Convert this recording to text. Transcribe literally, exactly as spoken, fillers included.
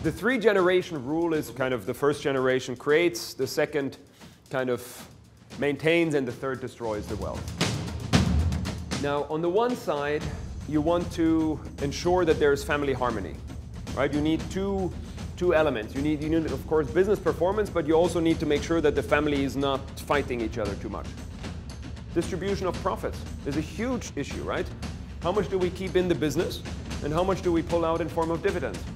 The three generation rule is kind of the first generation creates, the second kind of maintains, and the third destroys the wealth. Now, on the one side, you want to ensure that there's family harmony, right? You need two, two elements. You need, you need, of course, business performance, but you also need to make sure that the family is not fighting each other too much. Distribution of profits is a huge issue, right? How much do we keep in the business, and how much do we pull out in form of dividends?